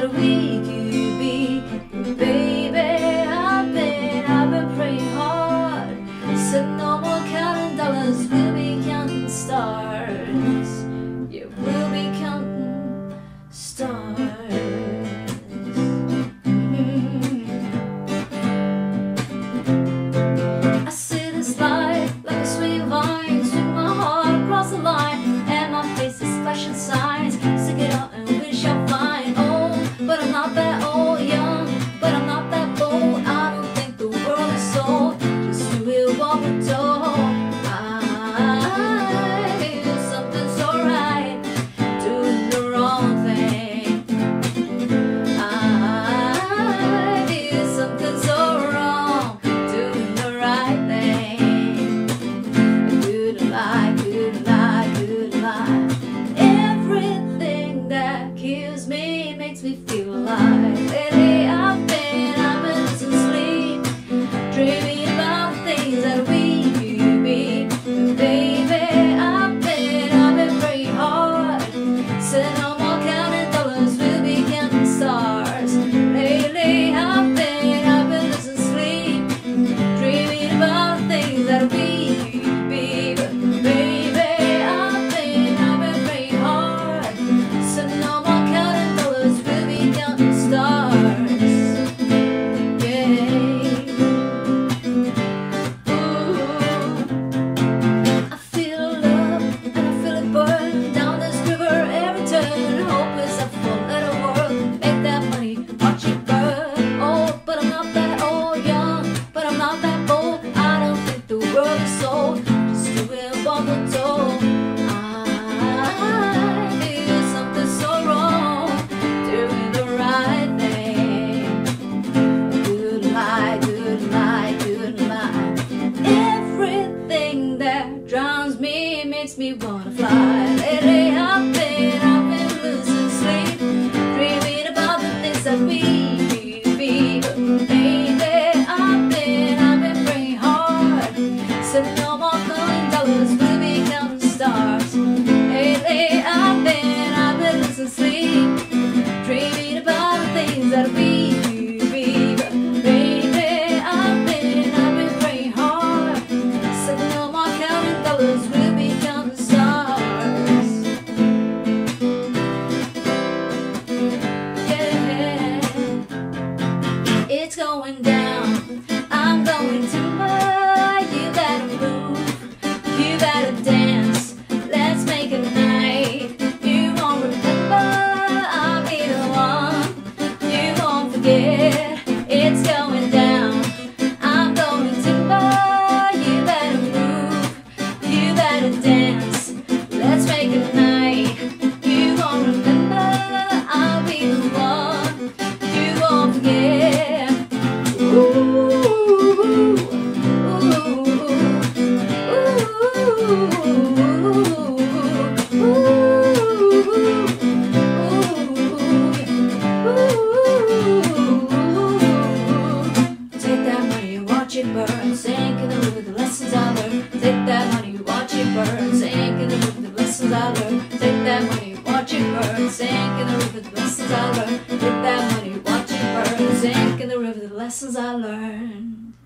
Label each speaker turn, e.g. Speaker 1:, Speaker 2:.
Speaker 1: that we could be. Baby, I've been praying hard. Said no more counting dollars, we'll be counting stars. Yeah, we'll be counting stars. I see this light like a sweet vine, swing my heart across the line, and my face is flashing signs. Stick it out and we shall find. Oh, but I'm not that old, young, but I'm not that bold. I don't think the world is sold, just who will walk the door. I feel something so right, doing the wrong thing. I feel something so wrong, doing the right thing. Good lie, good lie, good lie. Everything that kills me makes me feel alive. Lately I've been losing sleep, dreaming about things that we could be. Baby, I've been praying hard. Said no more counting dollars, we'll be counting stars. Lately I've been losing sleep, dreaming about things that we could be. But baby, I've been praying hard. Said no more counting dollars, we'll be counting stars. Yeah. Ooh. I feel love and I feel it burn down this river every turn. Hope is a four-letter word. Make that money, watch it burn. Oh, but I'm not that old, young, but I'm not that bold. I don't think the world is sold, just do it on the door. I feel something so wrong, doing the right thing. Good lie, good lie, good lie. Everything that drowns me makes me wanna fly. Lately I've been losing sleep, dreaming about the things that we could be. But baby, I've been praying hard. Said no more counting dollars, we'll be counting stars. Lately I've been losing sleep, dreaming about the things that we could be. But baby, I've been praying hard. Said no more counting dollars, we'll be counting stars. Yeah, it's going down. I'm going to buy. You better move, you better dance. Let's make a night you won't remember. I'll be the one you won't forget. It's going down. I'm going to buy. You better move, you better dance. Let's make a night you won't remember. I'll be the one you won't forget. Ooh, ooh, take that money, watch it burn, sink in the river, the lessons I learned. Take that money, watch it burn, sink in the river, the lessons I learned. Take that money, watch it burn, sink in the river, the lessons I learned. Take that money, watch it burn, sink in the river, the lessons I learned.